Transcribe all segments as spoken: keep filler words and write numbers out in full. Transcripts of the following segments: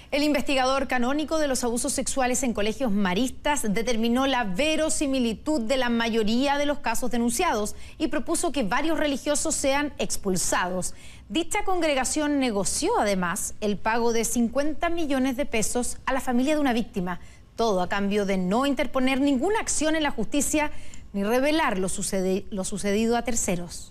El investigador canónico de los abusos sexuales en colegios maristas determinó la verosimilitud de la mayoría de los casos denunciados y propuso que varios religiosos sean expulsados. Dicha congregación negoció además el pago de cincuenta millones de pesos a la familia de una víctima, todo a cambio de no interponer ninguna acción en la justicia ni revelar lo, sucedi- lo sucedido a terceros.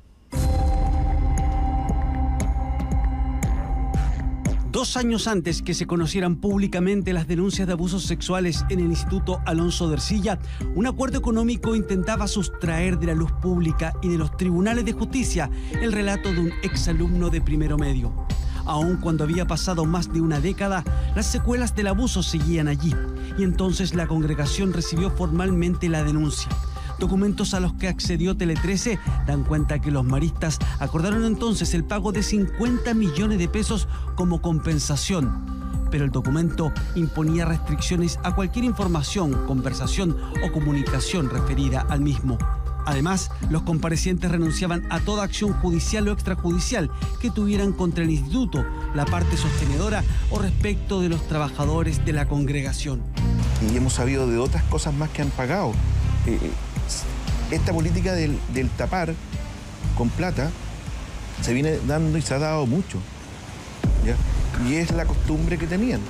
Dos años antes que se conocieran públicamente las denuncias de abusos sexuales en el Instituto Alonso de Ercilla, un acuerdo económico intentaba sustraer de la luz pública y de los tribunales de justicia el relato de un exalumno de primero medio. Aun cuando había pasado más de una década, las secuelas del abuso seguían allí, y entonces la congregación recibió formalmente la denuncia. Documentos a los que accedió Tele trece dan cuenta que los maristas acordaron entonces el pago de cincuenta millones de pesos como compensación. Pero el documento imponía restricciones a cualquier información, conversación o comunicación referida al mismo. Además, los comparecientes renunciaban a toda acción judicial o extrajudicial que tuvieran contra el instituto, la parte sostenedora o respecto de los trabajadores de la congregación. Y hemos sabido de otras cosas más que han pagado. Eh, Esta política del, del tapar con plata se viene dando y se ha dado mucho, ¿ya? Y es la costumbre que tenían.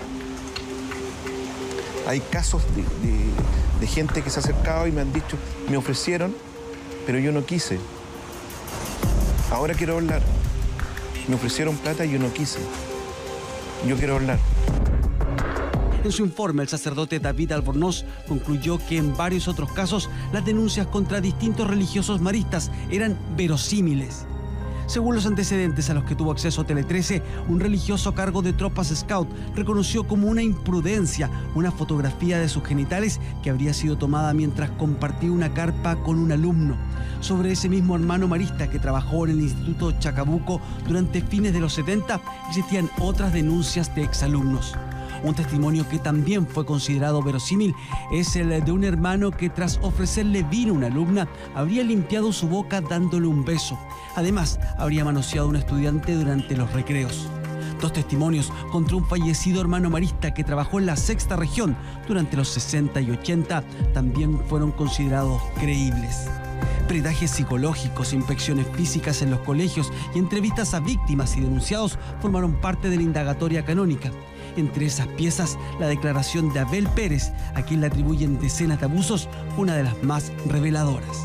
Hay casos de, de, de gente que se ha acercado y me han dicho, me ofrecieron, pero yo no quise. Ahora quiero hablar. Me ofrecieron plata y yo no quise. Yo quiero hablar. En su informe, el sacerdote David Albornoz concluyó que en varios otros casos las denuncias contra distintos religiosos maristas eran verosímiles. Según los antecedentes a los que tuvo acceso Tele trece, un religioso a cargo de tropas scout reconoció como una imprudencia una fotografía de sus genitales que habría sido tomada mientras compartía una carpa con un alumno. Sobre ese mismo hermano marista que trabajó en el Instituto Chacabuco durante fines de los setenta, existían otras denuncias de exalumnos. Un testimonio que también fue considerado verosímil es el de un hermano que tras ofrecerle vino a una alumna habría limpiado su boca dándole un beso. Además, habría manoseado a un estudiante durante los recreos. Dos testimonios contra un fallecido hermano marista que trabajó en la sexta región durante los sesenta y ochenta también fueron considerados creíbles. Peritajes psicológicos, inspecciones físicas en los colegios y entrevistas a víctimas y denunciados formaron parte de la indagatoria canónica. Entre esas piezas, la declaración de Abel Pérez, a quien le atribuyen decenas de abusos, fue una de las más reveladoras.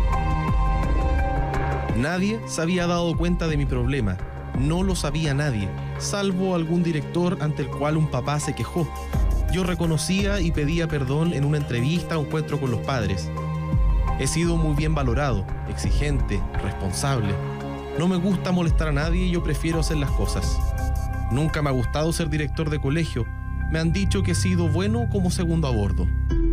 Nadie se había dado cuenta de mi problema. No lo sabía nadie, salvo algún director ante el cual un papá se quejó. Yo reconocía y pedía perdón en una entrevista o encuentro con los padres. He sido muy bien valorado, exigente, responsable. No me gusta molestar a nadie y yo prefiero hacer las cosas. Nunca me ha gustado ser director de colegio. Me han dicho que he sido bueno como segundo a bordo.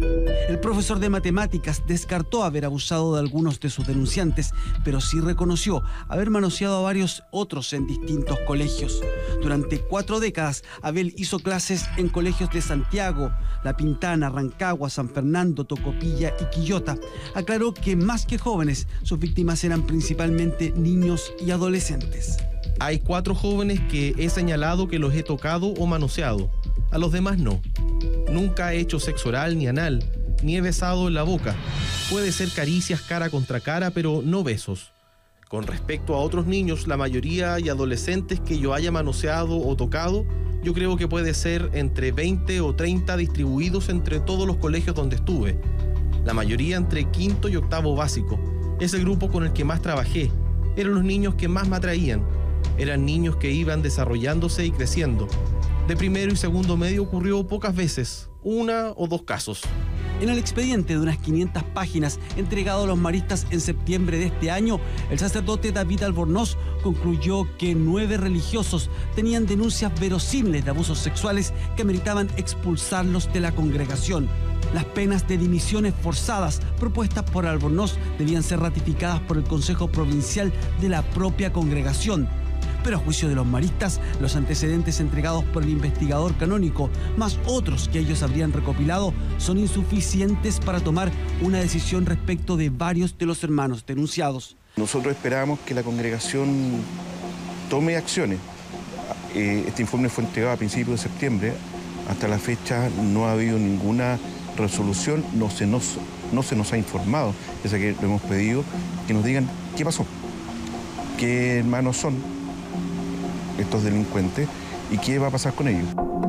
El profesor de matemáticas descartó haber abusado de algunos de sus denunciantes, pero sí reconoció haber manoseado a varios otros en distintos colegios. Durante cuatro décadas, Abel hizo clases en colegios de Santiago, La Pintana, Rancagua, San Fernando, Tocopilla y Quillota. Aclaró que más que jóvenes, sus víctimas eran principalmente niños y adolescentes. Hay cuatro jóvenes que he señalado que los he tocado o manoseado. A los demás no. Nunca he hecho sexo oral ni anal, ni he besado en la boca. Puede ser caricias cara contra cara, pero no besos. Con respecto a otros niños, la mayoría y adolescentes que yo haya manoseado o tocado, yo creo que puede ser entre veinte o treinta distribuidos entre todos los colegios donde estuve. La mayoría entre quinto y octavo básico. Es el grupo con el que más trabajé. Eran los niños que más me atraían. Eran niños que iban desarrollándose y creciendo. De primero y segundo medio ocurrió pocas veces, una o dos casos. En el expediente de unas quinientas páginas entregado a los maristas en septiembre de este año, el sacerdote David Albornoz concluyó que nueve religiosos tenían denuncias verosímiles de abusos sexuales que ameritaban expulsarlos de la congregación. Las penas de dimisiones forzadas propuestas por Albornoz debían ser ratificadas por el Consejo Provincial de la propia congregación. Pero a juicio de los maristas, los antecedentes entregados por el investigador canónico, más otros que ellos habrían recopilado, son insuficientes para tomar una decisión respecto de varios de los hermanos denunciados. Nosotros esperábamos que la congregación tome acciones. Eh, este informe fue entregado a principios de septiembre. Hasta la fecha no ha habido ninguna resolución, no se nos, no se nos ha informado, pese a que lo hemos pedido que nos digan qué pasó, qué hermanos son estos delincuentes y qué va a pasar con ellos.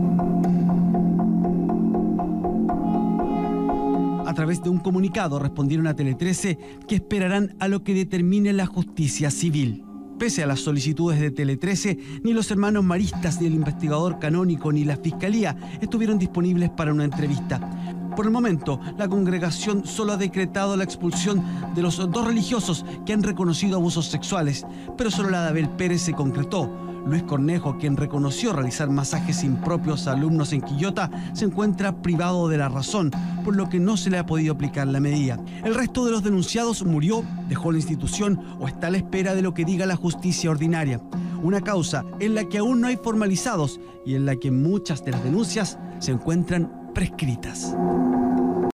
A través de un comunicado respondieron a Tele trece que esperarán a lo que determine la justicia civil. Pese a las solicitudes de Tele trece, ni los hermanos maristas, ni el investigador canónico, ni la fiscalía estuvieron disponibles para una entrevista. Por el momento, la congregación solo ha decretado la expulsión de los dos religiosos que han reconocido abusos sexuales, pero solo la de Abel Pérez se concretó. Luis Cornejo, quien reconoció realizar masajes impropios a alumnos en Quillota, se encuentra privado de la razón, por lo que no se le ha podido aplicar la medida. El resto de los denunciados murió, dejó la institución o está a la espera de lo que diga la justicia ordinaria. Una causa en la que aún no hay formalizados y en la que muchas de las denuncias se encuentran prescritas.